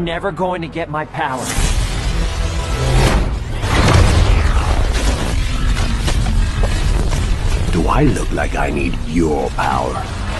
Never going to get my power. Do I look like I need your power?